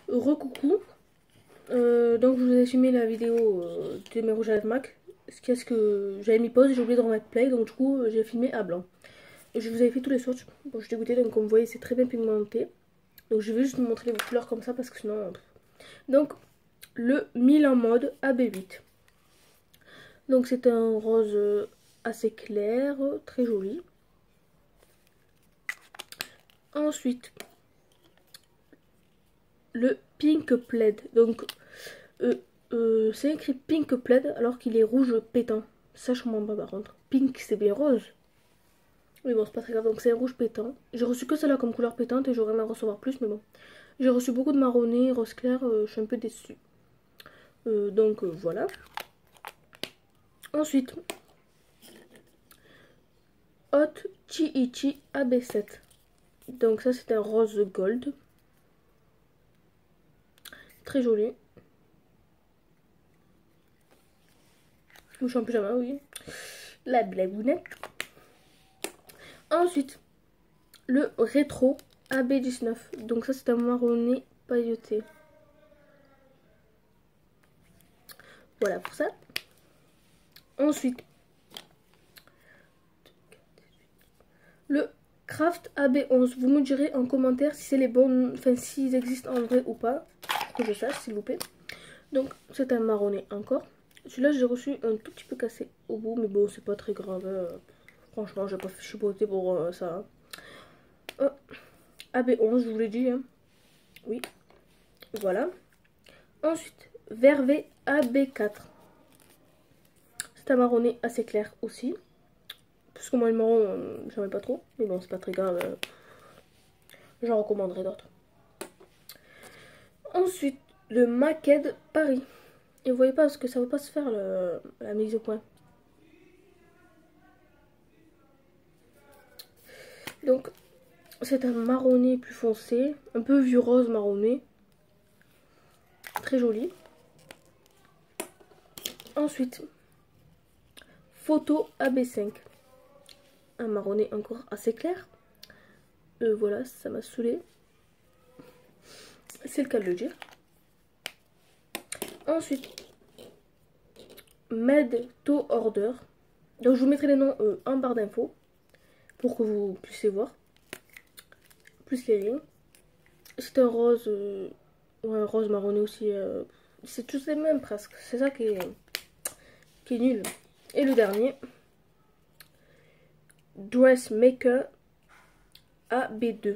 Recoucou. Donc je vous ai filmé la vidéo de mes rouges à lèvres MAC. Ce que j'avais mis pause, j'ai oublié de remettre play, donc du coup j'ai filmé à blanc. Et je vous avais fait tous les swatchs. Bon, je suis dégoûtée, donc comme vous voyez c'est très bien pigmenté. Donc je vais juste vous montrer les couleurs comme ça parce que sinon... Donc le 1000 en mode AB8. Donc c'est un rose assez clair, très joli. Ensuite le Pink Plaid. Donc c'est écrit Pink Plaid alors qu'il est rouge pétant. Ça je comprends pas par contre. Pink c'est bien rose. Mais bon c'est pas très grave, donc c'est un rouge pétant. J'ai reçu que celle-là comme couleur pétante et j'aurais aimé en recevoir plus mais bon. J'ai reçu beaucoup de marronné, rose clair, je suis un peu déçue. Donc voilà. Ensuite, Hot Chiichi AB7. Donc ça c'est un rose gold. Très joli. Je suis en pyjama, oui. La blagounette. Ensuite, le rétro AB19. Donc ça c'est un marronné pailleté. Voilà pour ça. Ensuite, le Craft AB11. Vous me direz en commentaire si c'est les bons, enfin s'ils existent en vrai ou pas, pour que je sache s'il vous plaît. Donc c'est un marronné encore. Celui-là j'ai reçu un tout petit peu cassé au bout, mais bon c'est pas très grave. Franchement j'ai pas chipoté pour ça. AB11 je vous l'ai dit. Hein. Oui. Voilà. Ensuite, Vervé AB4. C'est un marronné assez clair aussi. Parce que moi le marron, j'en ai pas trop. Mais bon, c'est pas très grave. J'en recommanderai d'autres. Ensuite, le Maked Paris. Et vous voyez pas parce que ça veut pas se faire la mise au point. Donc, c'est un marronné plus foncé. Un peu vieux rose marronné. Très joli. Ensuite, Photo AB5. Un marronné encore assez clair. Voilà, ça m'a saoulé. C'est le cas de le dire. Ensuite, Made to Order. Donc je vous mettrai les noms en barre d'infos pour que vous puissiez voir. Plus les lignes. C'est un rose, ou un rose marronné aussi. C'est tous les mêmes presque. C'est ça qui est nul. Et le dernier, Dressmaker AB2.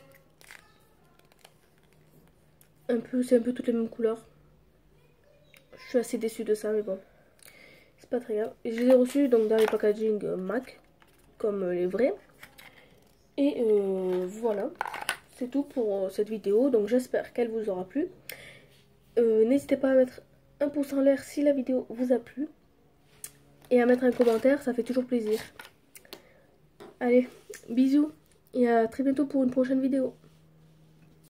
C'est un peu toutes les mêmes couleurs. Je suis assez déçue de ça, mais bon. C'est pas très grave. Et je les ai reçus donc, dans les packaging MAC, comme les vrais. Et voilà. C'est tout pour cette vidéo. Donc j'espère qu'elle vous aura plu. N'hésitez pas à mettre un pouce en l'air si la vidéo vous a plu. Et à mettre un commentaire, ça fait toujours plaisir. Allez, bisous. Et à très bientôt pour une prochaine vidéo.